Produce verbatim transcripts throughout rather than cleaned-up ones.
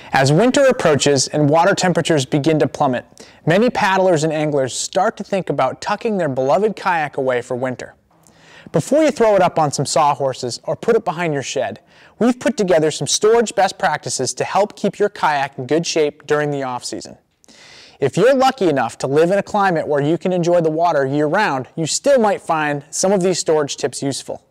As winter approaches and water temperatures begin to plummet, many paddlers and anglers start to think about tucking their beloved kayak away for winter. Before you throw it up on some sawhorses or put it behind your shed, we've put together some storage best practices to help keep your kayak in good shape during the off-season. If you're lucky enough to live in a climate where you can enjoy the water year-round, you still might find some of these storage tips useful.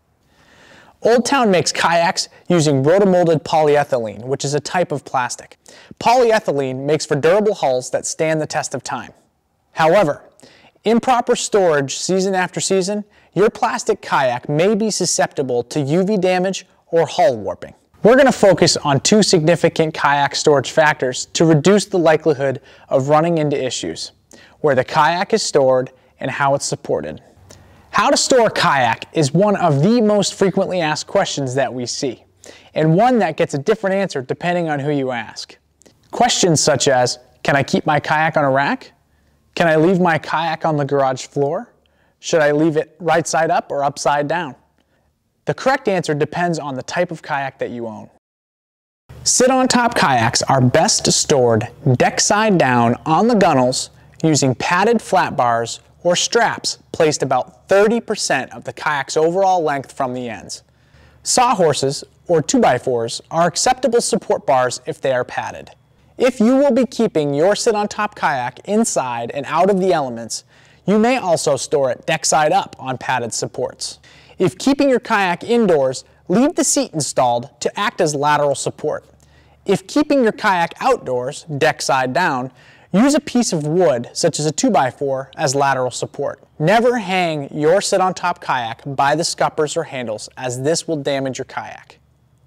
Old Town makes kayaks using rotomolded polyethylene, which is a type of plastic. Polyethylene makes for durable hulls that stand the test of time. However, improper storage season after season, your plastic kayak may be susceptible to U V damage or hull warping. We're going to focus on two significant kayak storage factors to reduce the likelihood of running into issues: where the kayak is stored and how it's supported. How to store a kayak is one of the most frequently asked questions that we see, and one that gets a different answer depending on who you ask. Questions such as, can I keep my kayak on a rack? Can I leave my kayak on the garage floor? Should I leave it right side up or upside down? The correct answer depends on the type of kayak that you own. Sit-on-top kayaks are best stored deck side down on the gunnels using padded flat bars or straps placed about thirty percent of the kayak's overall length from the ends. Sawhorses or two by fours are acceptable support bars if they are padded. If you will be keeping your sit-on-top kayak inside and out of the elements, you may also store it deck side up on padded supports. If keeping your kayak indoors, leave the seat installed to act as lateral support. If keeping your kayak outdoors, deck side down, use a piece of wood, such as a two by four, as lateral support. Never hang your sit-on-top kayak by the scuppers or handles, as this will damage your kayak.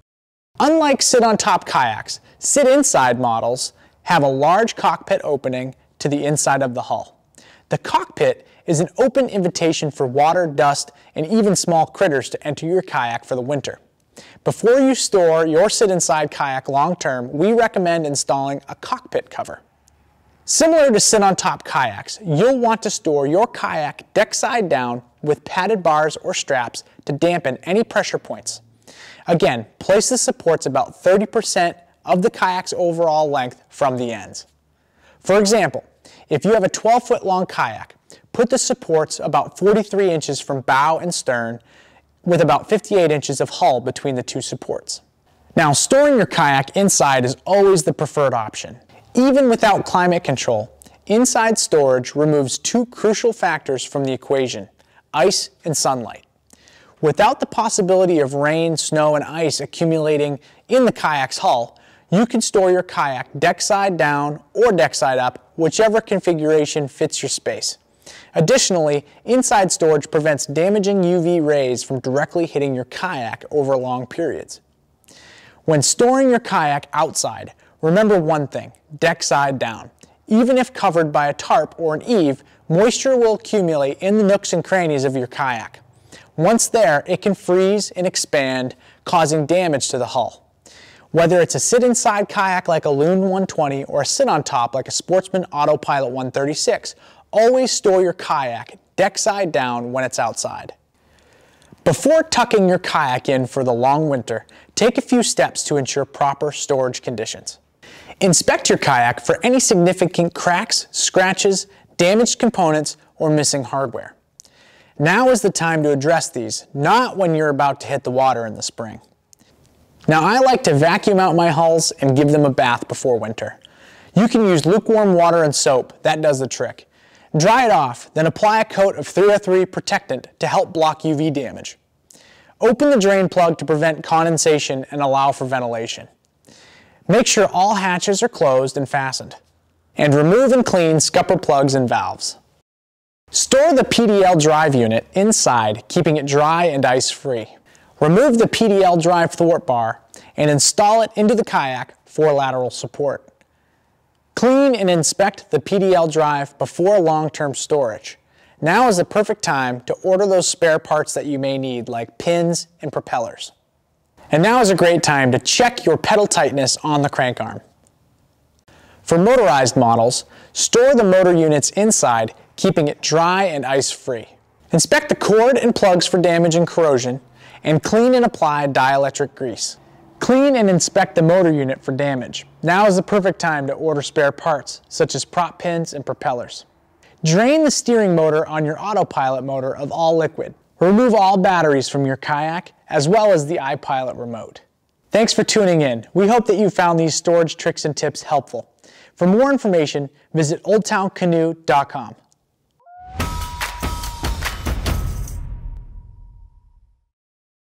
Unlike sit-on-top kayaks, sit-inside models have a large cockpit opening to the inside of the hull. The cockpit is an open invitation for water, dust, and even small critters to enter your kayak for the winter. Before you store your sit-inside kayak long-term, we recommend installing a cockpit cover. Similar to sit-on-top kayaks, you'll want to store your kayak deck side down with padded bars or straps to dampen any pressure points. Again, place the supports about thirty percent of the kayak's overall length from the ends. For example, if you have a twelve foot long kayak, put the supports about forty-three inches from bow and stern with about fifty-eight inches of hull between the two supports. Now, storing your kayak inside is always the preferred option. Even without climate control, inside storage removes two crucial factors from the equation: ice and sunlight. Without the possibility of rain, snow, and ice accumulating in the kayak's hull, you can store your kayak deck side down or deck side up, whichever configuration fits your space. Additionally, inside storage prevents damaging U V rays from directly hitting your kayak over long periods. When storing your kayak outside, remember one thing: deck side down. Even if covered by a tarp or an eave, moisture will accumulate in the nooks and crannies of your kayak. Once there, it can freeze and expand, causing damage to the hull. Whether it's a sit-inside kayak like a Loon one twenty or a sit-on-top like a Sportsman Autopilot one thirty-six, always store your kayak deck side down when it's outside. Before tucking your kayak in for the long winter, take a few steps to ensure proper storage conditions. Inspect your kayak for any significant cracks, scratches, damaged components, or missing hardware. Now is the time to address these, not when you're about to hit the water in the spring. Now, I like to vacuum out my hulls and give them a bath before winter. You can use lukewarm water and soap, that does the trick. Dry it off, then apply a coat of three oh three protectant to help block U V damage. Open the drain plug to prevent condensation and allow for ventilation. Make sure all hatches are closed and fastened. And remove and clean scupper plugs and valves. Store the P D L drive unit inside, keeping it dry and ice-free. Remove the P D L drive thwart bar and install it into the kayak for lateral support. Clean and inspect the P D L drive before long-term storage. Now is the perfect time to order those spare parts that you may need, like pins and propellers. And now is a great time to check your pedal tightness on the crank arm. For motorized models, store the motor units inside, keeping it dry and ice-free. Inspect the cord and plugs for damage and corrosion, and clean and apply dielectric grease. Clean and inspect the motor unit for damage. Now is the perfect time to order spare parts, such as prop pins and propellers. Drain the steering motor on your autopilot motor of all liquid. Remove all batteries from your kayak, as well as the iPilot remote. Thanks for tuning in. We hope that you found these storage tricks and tips helpful. For more information, visit old town canoe dot com.